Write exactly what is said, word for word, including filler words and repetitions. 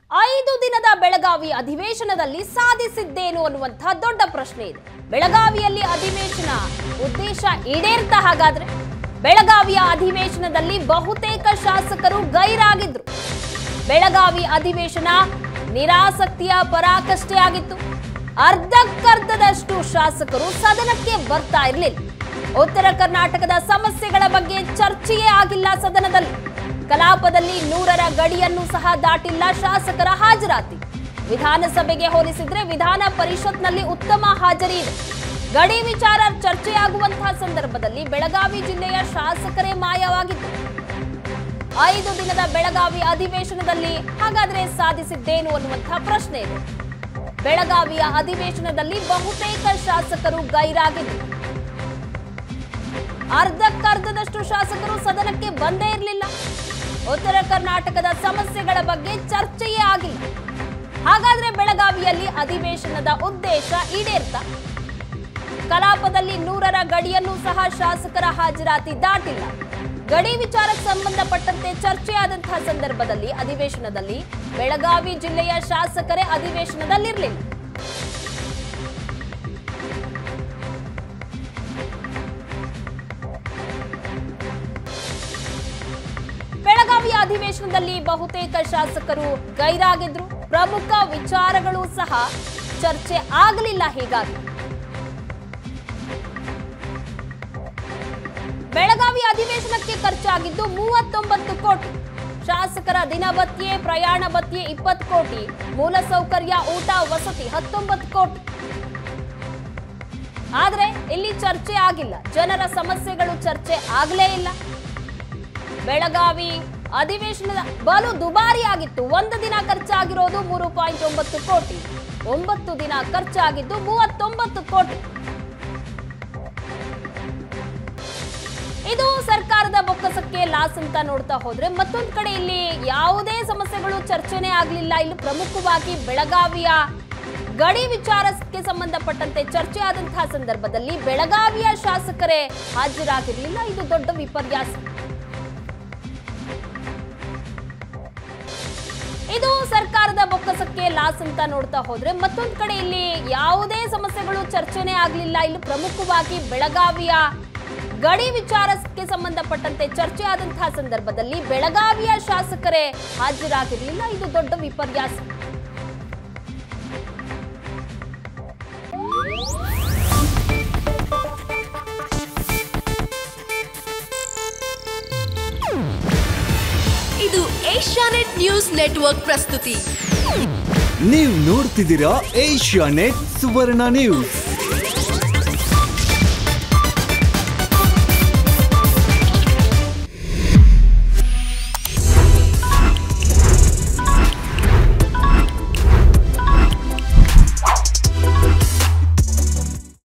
ಐದು ದಿನದ ಬೆಳಗಾವಿ ಅಧಿವೇಶನದಲ್ಲಿ ಸಾಧಿಸಿದ್ದೇನು ಅನ್ನುವಂತಹ ದೊಡ್ಡ ಪ್ರಶ್ನೆ ಇದೆ. ಬೆಳಗಾವಿಯಲ್ಲಿ ಅಧಿವೇಶನ ಉದ್ದೇಶ ಈಡೇರ್ತಾ? ಹಾಗಾದ್ರೆ ಬೆಳಗಾವಿಯ ಅಧಿವೇಶನದಲ್ಲಿ ಬಹುತೇಕ ಶಾಸಕರು ಗೈರಾಗಿದ್ರು. ಬೆಳಗಾವಿ ಅಧಿವೇಶನ ನಿರಾಸಕ್ತಿಯ ಪರಾಕಾಷ್ಠೆ ಆಗಿತ್ತು. ಅರ್ಧಕ್ಕರ್ಧದಷ್ಟು ಶಾಸಕರು ಸದನಕ್ಕೆ ಬರ್ತಾ ಇರಲಿಲ್ಲ. ಉತ್ತರ ಕರ್ನಾಟಕದ ಸಮಸ್ಯೆಗಳ ಬಗ್ಗೆ ಚರ್ಚೆಯೇ ಆಗಿಲ್ಲ. ಸದನದಲ್ಲಿ ಕಲಾಪದಲ್ಲಿ ನೂರರ ಗಡಿಯನ್ನು ಸಹ ದಾಟಿಲ್ಲ ಶಾಸಕರ ಹಾಜರಾತಿ. ವಿಧಾನಸಭೆಗೆ ಹೋಲಿಸಿದ್ರೆ ವಿಧಾನ ಪರಿಷತ್ನಲ್ಲಿ ಉತ್ತಮ ಹಾಜರಿ ಇದೆ. ಗಡಿ ವಿಚಾರ ಚರ್ಚೆಯಾಗುವಂತಹ ಸಂದರ್ಭದಲ್ಲಿ ಬೆಳಗಾವಿ ಜಿಲ್ಲೆಯ ಶಾಸಕರೇ ಮಾಯವಾಗಿತ್ತು. ಐದು ದಿನದ ಬೆಳಗಾವಿ ಅಧಿವೇಶನದಲ್ಲಿ ಹಾಗಾದ್ರೆ ಸಾಧಿಸಿದ್ದೇನು ಅನ್ನುವಂತಹ ಪ್ರಶ್ನೆ ಇದೆ. ಬೆಳಗಾವಿಯ ಅಧಿವೇಶನದಲ್ಲಿ ಬಹುತೇಕ ಶಾಸಕರು ಗೈರಾಗಿದ್ದರು. ಅರ್ಧಕ್ಕರ್ಧದಷ್ಟು ಶಾಸಕರು ಸದನಕ್ಕೆ ಬಂದೇ ಇರಲಿಲ್ಲ. ಉತ್ತರ ಕರ್ನಾಟಕದ ಸಮಸ್ಯೆಗಳ ಬಗ್ಗೆ ಚರ್ಚೆಯೇ ಆಗಿಲ್ಲ. ಹಾಗಾದ್ರೆ ಬೆಳಗಾವಿಯಲ್ಲಿ ಅಧಿವೇಶನದ ಉದ್ದೇಶ ಈಡೇರ್ತಾ? ಕಲಾಪದಲ್ಲಿ ನೂರರ ಗಡಿಯನ್ನು ಸಹ ಶಾಸಕರ ಹಾಜರಾತಿ ದಾಟಿಲ್ಲ. ಗಡಿ ವಿಚಾರಕ್ಕೆ ಸಂಬಂಧಪಟ್ಟಂತೆ ಚರ್ಚೆಯಾದಂತಹ ಸಂದರ್ಭದಲ್ಲಿ ಅಧಿವೇಶನದಲ್ಲಿ ಬೆಳಗಾವಿ ಜಿಲ್ಲೆಯ ಶಾಸಕರೇ ಅಧಿವೇಶನದಲ್ಲಿರಲಿಲ್ಲ. ಬೆಳಗಾವಿಯ ಅಧಿವೇಶನದಲ್ಲಿ ಬಹುತೇಕ ಶಾಸಕರು ಗೈರಾಗಿದ್ರು. ಪ್ರಮುಖ ವಿಚಾರಗಳು ಸಹ ಚರ್ಚೆ ಆಗಲಿಲ್ಲ. ಹೀಗಾಗಿ ಬೆಳಗಾವಿ ಅಧಿವೇಶನಕ್ಕೆ ಖರ್ಚಾಗಿದ್ದು ಮೂವತ್ತೊಂಬತ್ತು ಕೋಟಿ. ಶಾಸಕರ ದಿನಭತ್ಯೆ, ಪ್ರಯಾಣ ಭತ್ಯೆ ಇಪ್ಪತ್ತು ಕೋಟಿ, ಮೂಲಸೌಕರ್ಯ, ಊಟ, ವಸತಿ ಹತ್ತೊಂಬತ್ತು ಕೋಟಿ. ಆದ್ರೆ ಇಲ್ಲಿ ಚರ್ಚೆ ಆಗಿಲ್ಲ. ಜನರ ಸಮಸ್ಯೆಗಳು ಚರ್ಚೆ ಆಗಲೇ ಇಲ್ಲ. ಬೆಳಗಾವಿ ಅಧಿವೇಶನದ ಬಲು ದುಬಾರಿ ಆಗಿತ್ತು. ಒಂದು ದಿನ ಖರ್ಚಾಗಿರೋದು ಮೂರು ಪಾಯಿಂಟ್ ಒಂಬತ್ತು ಕೋಟಿ, ಒಂಬತ್ತು ದಿನ ಖರ್ಚಾಗಿದ್ದು ಮೂವತ್ತೊಂಬತ್ತು ಕೋಟಿ. ಇದು ಸರ್ಕಾರದ ಬೊಕ್ಕಸಕ್ಕೆ ಲಾಸ್ ಅಂತ ನೋಡ್ತಾ ಹೋದ್ರೆ, ಮತ್ತೊಂದು ಕಡೆ ಇಲ್ಲಿ ಯಾವುದೇ ಸಮಸ್ಯೆಗಳು ಚರ್ಚೆನೇ ಆಗಲಿಲ್ಲ. ಇಲ್ಲಿ ಪ್ರಮುಖವಾಗಿ ಬೆಳಗಾವಿಯ ಗಡಿ ವಿಚಾರಕ್ಕೆ ಸಂಬಂಧಪಟ್ಟಂತೆ ಚರ್ಚೆ ಆದಂತಹ ಸಂದರ್ಭದಲ್ಲಿ ಬೆಳಗಾವಿಯ ಶಾಸಕರೇ ಹಾಜರಾಗಿರಲಿಲ್ಲ. ಇದು ದೊಡ್ಡ ವಿಪರ್ಯಾಸ. ಇದು ಸರ್ಕಾರದ ಬೊಕ್ಕಸಕ್ಕೆ ಲಾಸ್ ಅಂತ ನೋಡ್ತಾ ಹೋದ್ರೆ, ಮತ್ತೊಂದು ಕಡೆ ಇಲ್ಲಿ ಯಾವುದೇ ಸಮಸ್ಯೆಗಳು ಚರ್ಚೆನೇ ಆಗಲಿಲ್ಲ. ಇಲ್ಲಿ ಪ್ರಮುಖವಾಗಿ ಬೆಳಗಾವಿಯ ಗಡಿ ವಿಚಾರಕ್ಕೆ ಸಂಬಂಧಪಟ್ಟಂತೆ ಚರ್ಚೆ ಆದಂತಹ ಸಂದರ್ಭದಲ್ಲಿ ಬೆಳಗಾವಿಯ ಶಾಸಕರೇ ಹಾಜರಾಗಿರಲಿಲ್ಲ. ಇದು ದೊಡ್ಡ ವಿಪರ್ಯಾಸ. ಇದು ಏಷ್ಯಾನೆಟ್ ನ್ಯೂಸ್ ನೆಟ್ವರ್ಕ್ ಪ್ರಸ್ತುತಿ. ನೀವು ನೋಡ್ತಿದ್ದೀರಾ ಏಷ್ಯಾನೆಟ್ ಸುವರ್ಣ ನ್ಯೂಸ್.